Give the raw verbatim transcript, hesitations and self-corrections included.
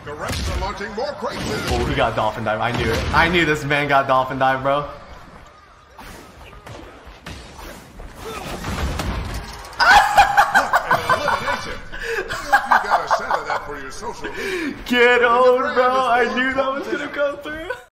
like the rest are launching more crates. Oh, he got dolphin dive. I knew it. I knew this man got dolphin dive, bro. For your social media. Get on, bro. I knew that was gonna go through.